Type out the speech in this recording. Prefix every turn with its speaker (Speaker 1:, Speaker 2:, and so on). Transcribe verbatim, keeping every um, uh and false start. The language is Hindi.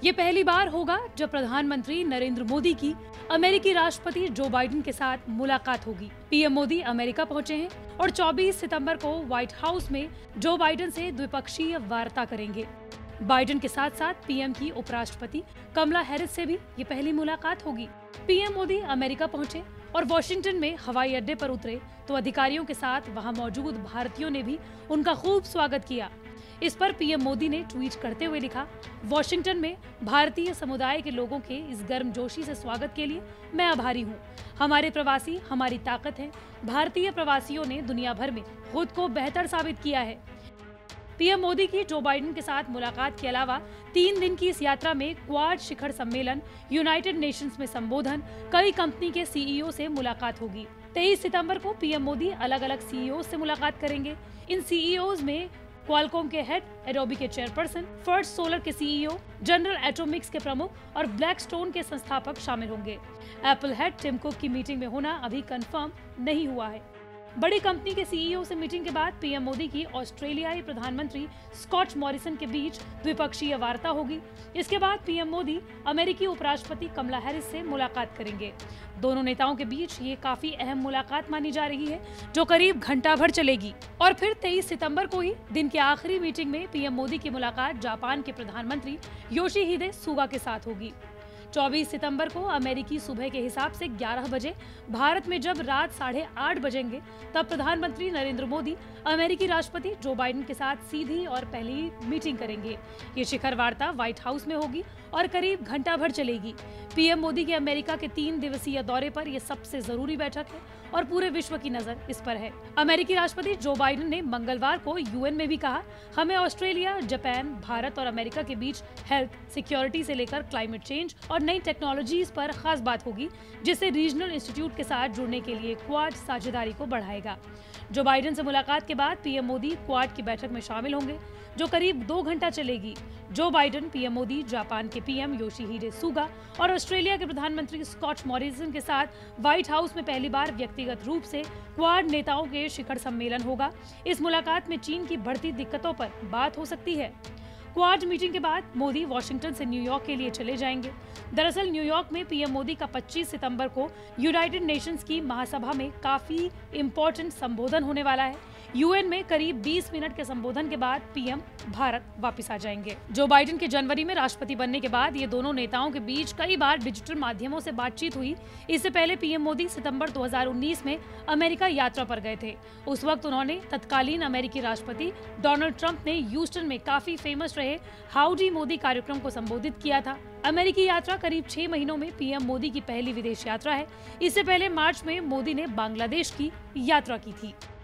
Speaker 1: ये पहली बार होगा जब प्रधानमंत्री नरेंद्र मोदी की अमेरिकी राष्ट्रपति जो बाइडेन के साथ मुलाकात होगी। पीएम मोदी अमेरिका पहुंचे हैं और चौबीस सितंबर को व्हाइट हाउस में जो बाइडेन से द्विपक्षीय वार्ता करेंगे। बाइडेन के साथ साथ पीएम की उपराष्ट्रपति कमला हैरिस से भी ये पहली मुलाकात होगी। पीएम मोदी अमेरिका पहुंचे और वॉशिंगटन में हवाई अड्डे पर उतरे तो अधिकारियों के साथ वहां मौजूद भारतीयों ने भी उनका खूब स्वागत किया। इस पर पीएम मोदी ने ट्वीट करते हुए लिखा, वॉशिंगटन में भारतीय समुदाय के लोगों के इस गर्मजोशी से स्वागत के लिए मैं आभारी हूँ। हमारे प्रवासी हमारी ताकत हैं। भारतीय प्रवासियों ने दुनिया भर में खुद को बेहतर साबित किया है। पीएम मोदी की जो बाइडेन के साथ मुलाकात के अलावा तीन दिन की इस यात्रा में क्वाड शिखर सम्मेलन, यूनाइटेड नेशंस में संबोधन, कई कंपनी के सीईओ से मुलाकात होगी। तेईस सितंबर को पीएम मोदी अलग अलग सीईओ से मुलाकात करेंगे। इन सीईओज में क्वालकॉम के हेड, एडोबी के चेयरपर्सन, फर्स्ट सोलर के सीईओ, जनरल एटॉमिक्स के प्रमुख और ब्लैकस्टोन के संस्थापक शामिल होंगे। एप्पल हेड टिम कुक की मीटिंग में होना अभी कंफर्म नहीं हुआ है। बड़ी कंपनी के सीईओ से मीटिंग के बाद पीएम मोदी की ऑस्ट्रेलियाई प्रधानमंत्री स्कॉट मॉरिसन के बीच द्विपक्षीय वार्ता होगी। इसके बाद पीएम मोदी अमेरिकी उपराष्ट्रपति कमला हैरिस से मुलाकात करेंगे। दोनों नेताओं के बीच ये काफी अहम मुलाकात मानी जा रही है, जो करीब घंटा भर चलेगी। और फिर तेईस सितंबर को ही दिन के आखिरी मीटिंग में पीएम मोदी की मुलाकात जापान के प्रधानमंत्री योशिहिदे सुगा के साथ होगी। चौबीस सितंबर को अमेरिकी सुबह के हिसाब से ग्यारह बजे, भारत में जब रात साढ़े आठ बजेंगे, तब प्रधानमंत्री नरेंद्र मोदी अमेरिकी राष्ट्रपति जो बाइडेन के साथ सीधी और पहली मीटिंग करेंगे। ये शिखर वार्ता व्हाइट हाउस में होगी और करीब घंटा भर चलेगी। पीएम मोदी के अमेरिका के तीन दिवसीय दौरे पर यह सबसे जरूरी बैठक है और पूरे विश्व की नजर इस पर है। अमेरिकी राष्ट्रपति जो बाइडेन ने मंगलवार को यूएन में भी कहा, हमें ऑस्ट्रेलिया, जापान, भारत और अमेरिका के बीच हेल्थ, सिक्योरिटी से लेकर क्लाइमेट चेंज और नई टेक्नोलॉजीज पर खास बात होगी, जिससे रीजनल इंस्टीट्यूट के साथ जुड़ने के लिए क्वाड साझेदारी को बढ़ाएगा। जो बाइडेन से मुलाकात के बाद पीएम मोदी क्वाड की बैठक में शामिल होंगे, जो करीब दो घंटा चलेगी। Joe Biden, PM Modi, Japan के पीएम योशिहिदे सुगा और ऑस्ट्रेलिया के प्रधानमंत्री स्कॉट मॉरिसन के साथ व्हाइट हाउस में पहली बार व्यक्तिगत रूप से क्वाड नेताओं के शिखर सम्मेलन होगा। इस मुलाकात में चीन की बढ़ती दिक्कतों पर बात हो सकती है। क्वाड मीटिंग के बाद मोदी वॉशिंगटन से न्यूयॉर्क के लिए चले जाएंगे। दरअसल न्यूयॉर्क में पीएम मोदी का पच्चीस सितंबर को यूनाइटेड नेशंस की महासभा में काफी इम्पोर्टेंट संबोधन होने वाला है। यूएन में करीब बीस मिनट के संबोधन के बाद पीएम भारत वापस आ जाएंगे। जो बाइडेन के जनवरी में राष्ट्रपति बनने के बाद ये दोनों नेताओं के बीच कई बार डिजिटल माध्यमों से बातचीत हुई। इससे पहले पीएम मोदी सितंबर दो हज़ार उन्नीस में अमेरिका यात्रा पर गए थे। उस वक्त उन्होंने तत्कालीन अमेरिकी राष्ट्रपति डोनाल्ड ट्रंप ने ह्यूस्टन में काफी फेमस रहे हाउडी मोदी कार्यक्रम को संबोधित किया था। अमेरिकी यात्रा करीब छह महीनों में पीएम मोदी की पहली विदेश यात्रा है। इससे पहले मार्च में मोदी ने बांग्लादेश की यात्रा की थी।